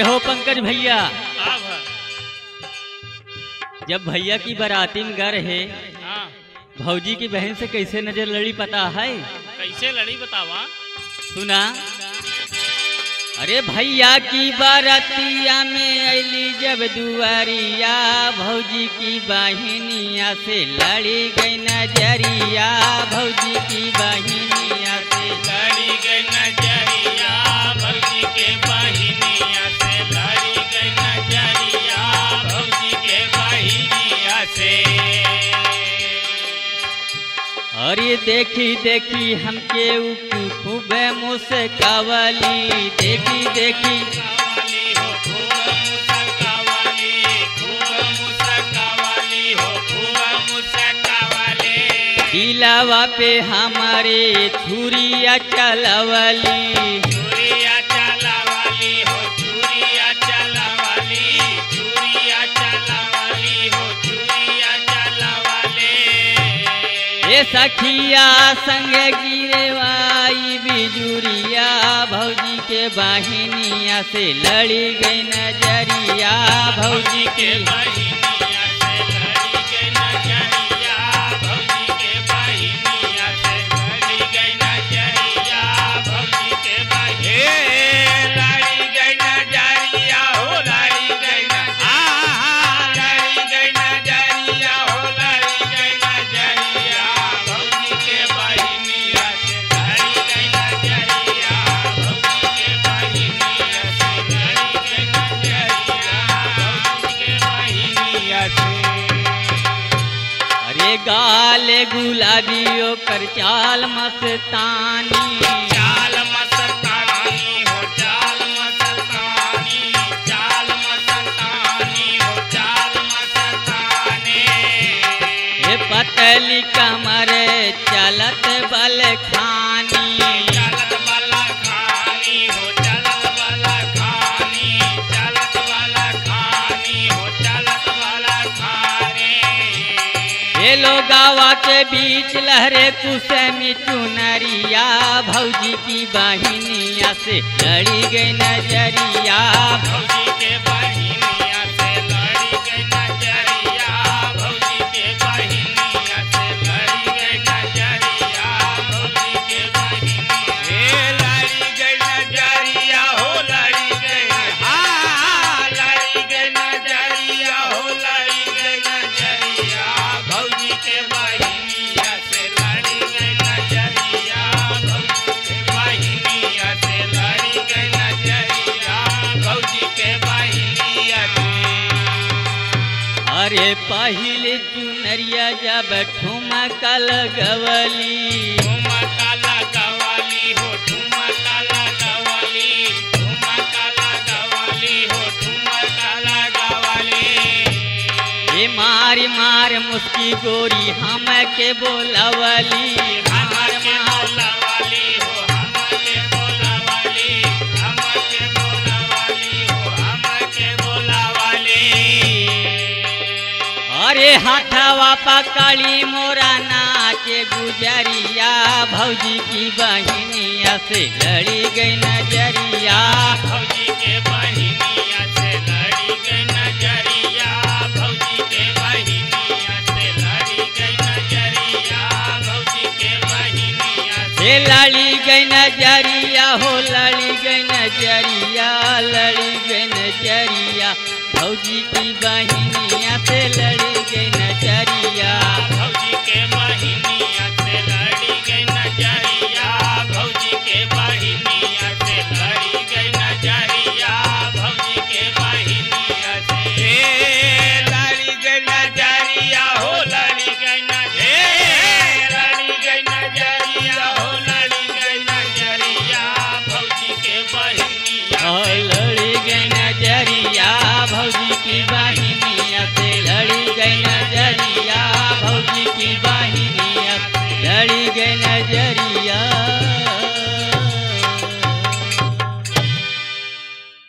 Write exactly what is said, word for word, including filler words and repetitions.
हो पंकज भैया, हाँ भा। जब भैया की बाराती में घर है, हाँ, भौजी की बहन से कैसे नजर लड़ी पता है? कैसे लड़ी बतावा? सुना। अरे भैया की बारातिया में अली जब दुआरिया, भौजी की बहनिया से लड़ी गई नजरिया, भौजी की बहनिया से लड़ी गई नजरिया, भौजी के बहिनिया से लड़ी गई नजरिया, भौजी के बहिनिया से। और ये देखी देखी हमके खूब मुस्कावली, देखी देखी कावाली हो खूब मुस्कावाली, खूब मुस्कावाली हो खूब मुस्कावाली। दिलावा पे हमारे छुरिया चलवली, छुरिया चलावाली हो छुरिया चलावाली, छुरिया चलावाली हो छुरिया चलावाली। ये सखिया संग गिरवाई बिजुरिया, भौजी के बहिनिया से लड़ी गई नजरिया, भौजी के बहिनिया से लड़ी गई नजरिया, भौजी के बहिनिया से लड़ी गई नजरिया, भौजी के बहिनिया लड़ी गई नजरिया हो लड़ी गई नजरिया, लड़ी गई नजरिया हो लड़ी गई नजरिया, भौजी के बहिनिया से लड़ी गई नजरिया, भौजी के बहिनिया से लड़ी गई नजरिया, भौजी के बहिनिया से। अरे गाल गुलाबी ओकर चाल मस्तानी, चाल मस्तानी हो चाल मस्तानी, चाल मस्तानी हो चाल मस्तानी। ये पतली कमर चलत बल खानी, चलत वाला खानी हो चलत वाला खानी, चलत वाला खानी हो चलत वाला खानी। ये लोगावा के बीच लहरे कुसमी चुनरिया, भौजी की बहिनिया से लड़ी गई नजरिया, भौजी के बहिनिया से लड़ी गई नजरिया, भौजी के बहिनिया से लड़ी गई नजरिया, भौजी के बहिनिया हे लड़ी गई नजरिया हो लड़ी गई हाँ लड़ी गई नजरिया हो लड़ी गई नजरिया, भौजी के बहिनिया से लड़ी गई नजरिया, भौजी के बहिनिया से लड़ी गई नजरिया, भौजी के बहिनिया से। अरे पहले चुनरिया जब ठुमका लगवली, ठुमका लगवली हो ठुमका लगवली, ठुमका लगवली हो ठुमका लगवली। ये मार मार मुस्की गोरी हम के बोलवली, हमर के बोलवली हो हमर के बोलवली, हमर के बोलवली हो हमर के बोलवली। अरे हाथवा पकड़ी मोरा नाचे गुजरिया, भौजी की बहिनिया से लड़ी गई नजरिया, भौजी के बहिनिया से लड़ी गई नजरिया, भौजी के बहिनिया से लड़ी गई नजरिया, भौजी के बहिनिया से लड़ी गई नजरिया हो लड़ी गई नजरिया, लड़ी गई नजरिया, भौजी की बहिनिया से लड़ी गई नजरिया, भौजी के बहिनिया से लड़ी गई नजरिया, भौजी के बहिनिया से लड़ी गई नजरिया, भौजी के बहिनिया से लड़ी गई नजरिया हो लड़ी गई नजरिया, लड़ी गई नजरिया हो लड़ी गई नजरिया, भौजी के बहिनिया और लड़ी गई नजरिया, भौजी की बहिनिया से लड़ी गई नजरिया, भौजी की बहिनिया लड़ी गई नजरिया।